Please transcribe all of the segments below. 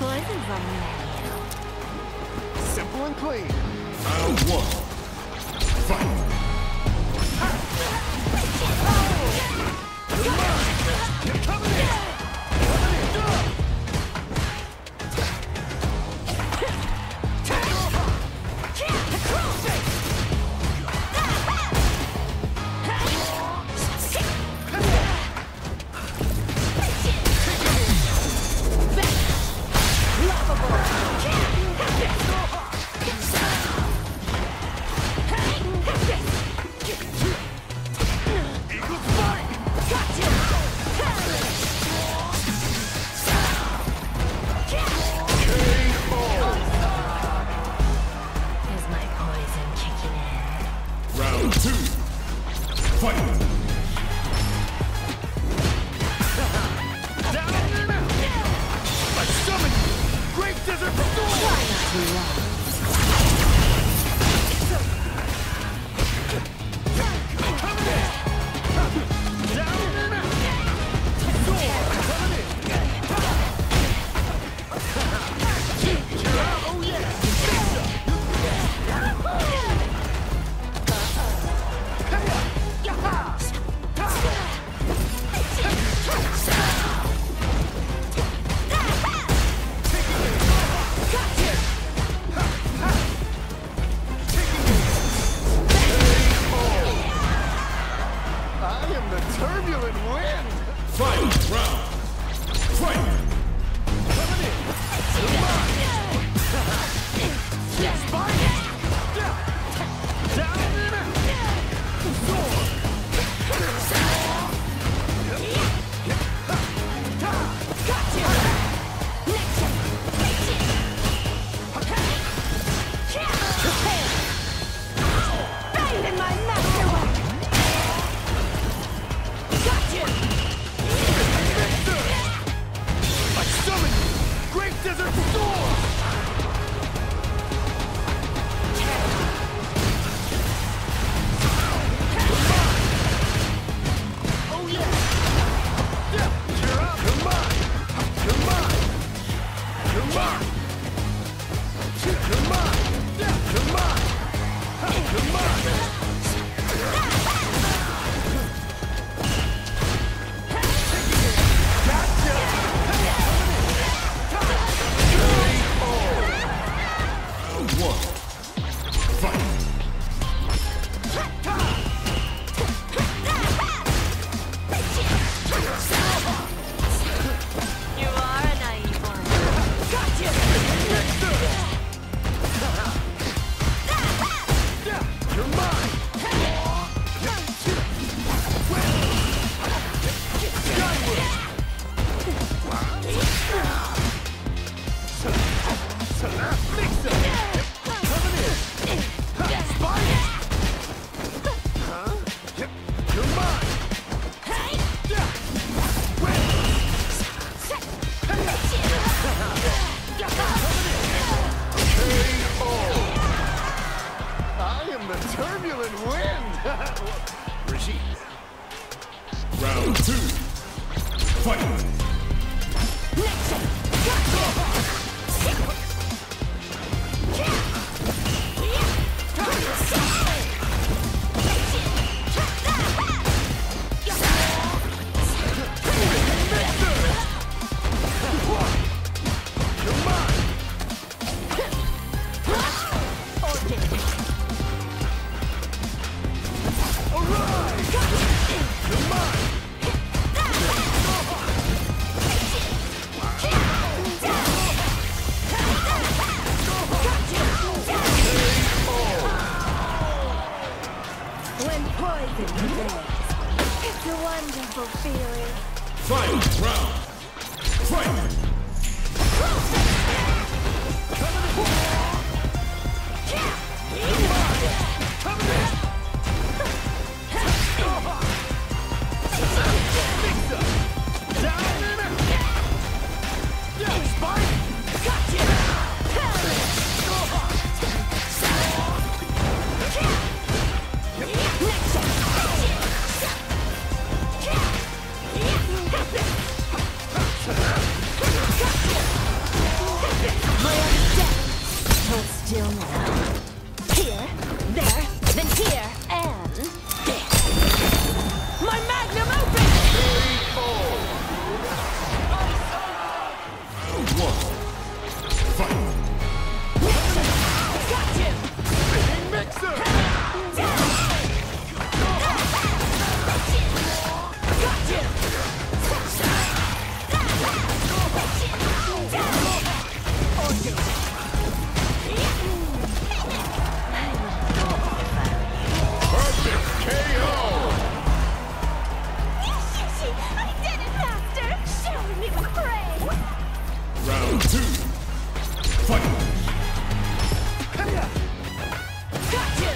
Poison's on the menu. Simple and clean. Round one. Fight! Round two. Fight! It's a wonderful feeling. Fight round. Fight. Until now. Here, there, then here, and there. My magnum opus! Round one. Fight. Got you! Mixer! Got you! Perfect KO! I did it, Master! Shower me with praise! Round two. Fight. Got you!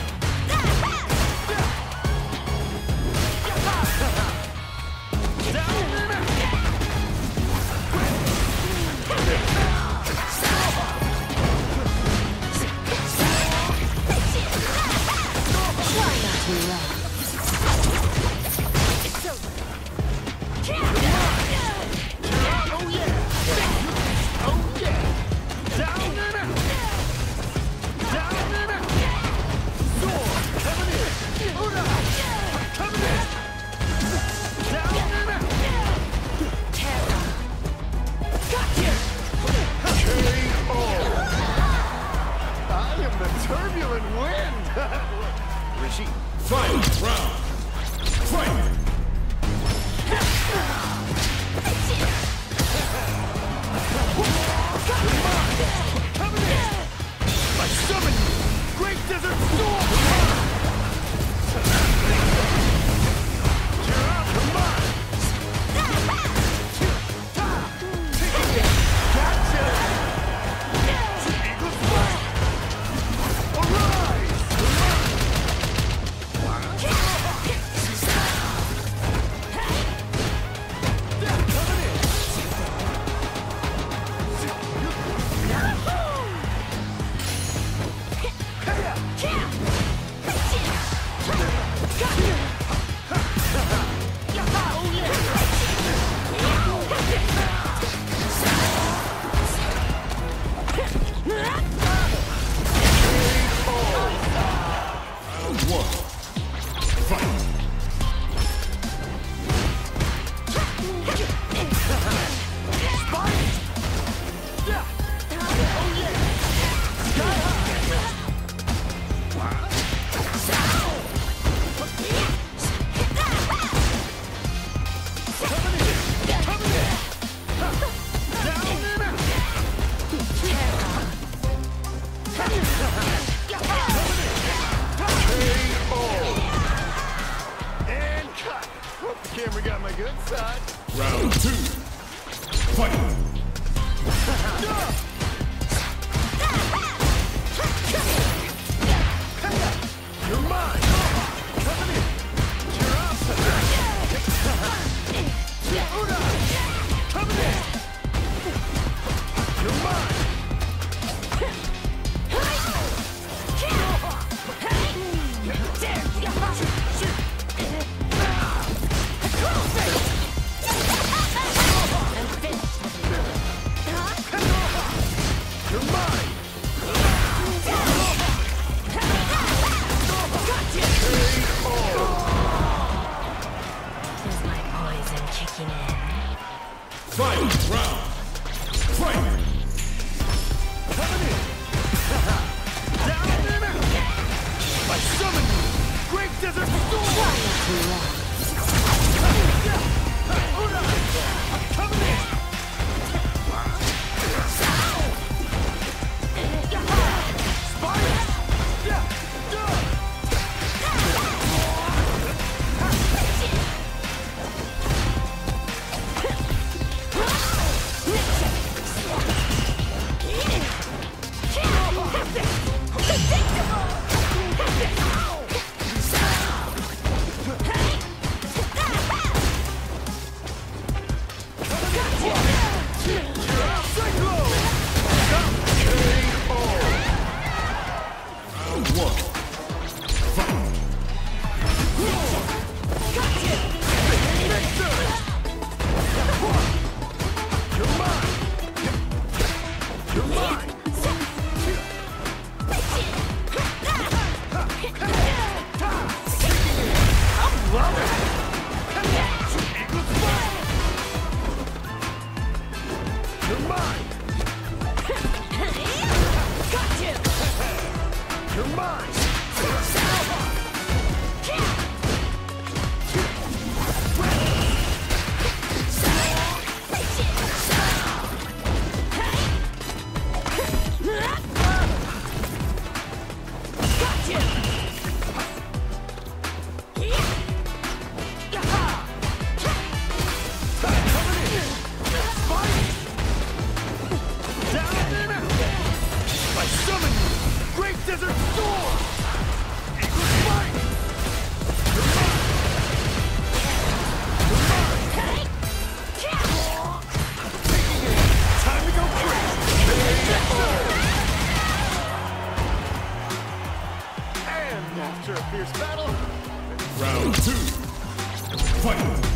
Try not to run. It's over. Oh yeah! Oh yeah! Down and out! Down and out! Sword coming in! Una! Coming in! Down and out! Terra. Got you! KO! I am the turbulent wind! Regime. Fight. Round. Fight. Coming in! I summon you! Great Desert Storm! You're out of mind! Gotcha! Eagle's Flight! Arise! Coming in! Round one. Fight. And cut! Hope the camera got my good side. Round two. Fight. You're mine! Coming in! Curiosity! Una! Coming in! You're mine! You're mine! Desert Storm! Eagle's Flight! Taking it! Time to go crazy! And after a fierce battle... Round 2. Fight!